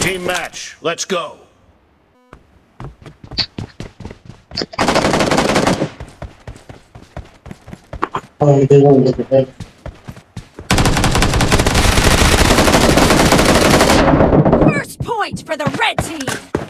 Team match, let's go. First point for the red team.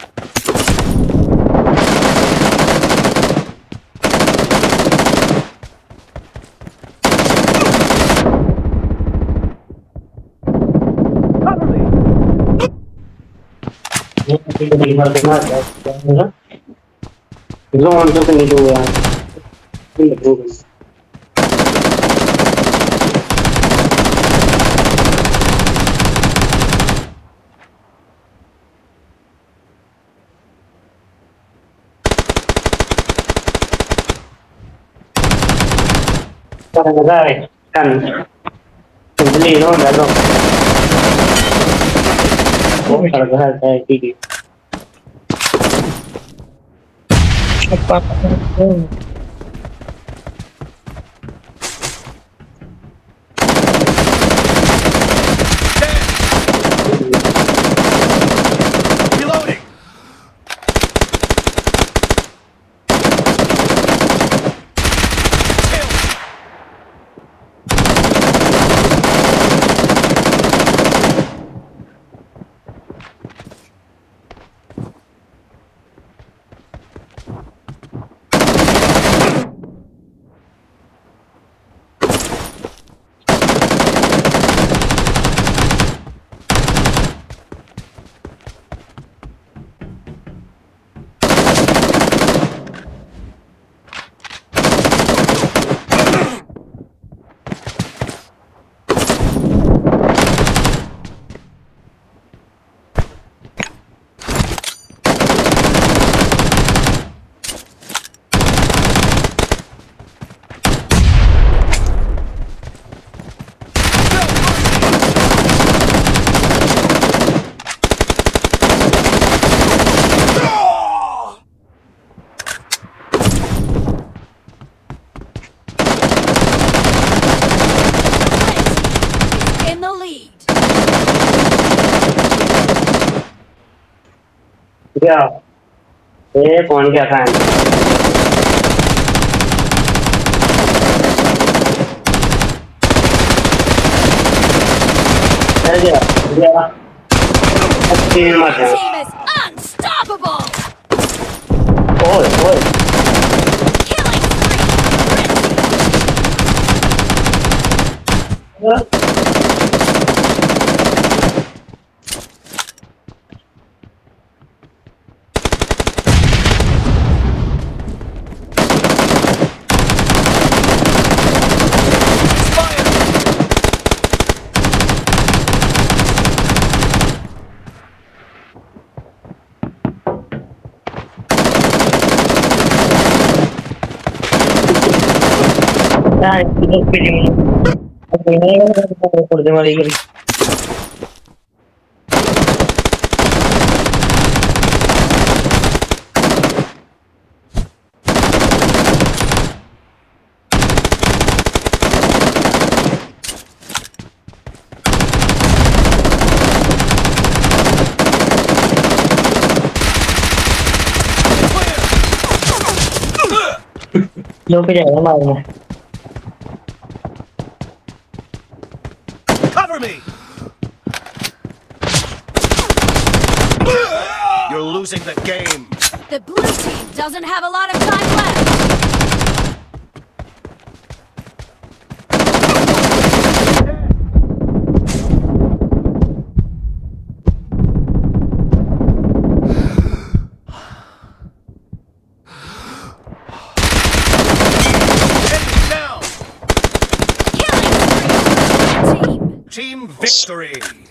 Kan beli no dalam harga saya tinggi apa Reloading. In the lead. क्या ये कौन क्या था Team is unstoppable. ओए ओए Killing nah ini film ini pertama kali lo cái này nó màu này Cover me. You're losing the game. The blue team doesn't have a lot of time left. Enemy down. Killing spree for the red team. Team victory.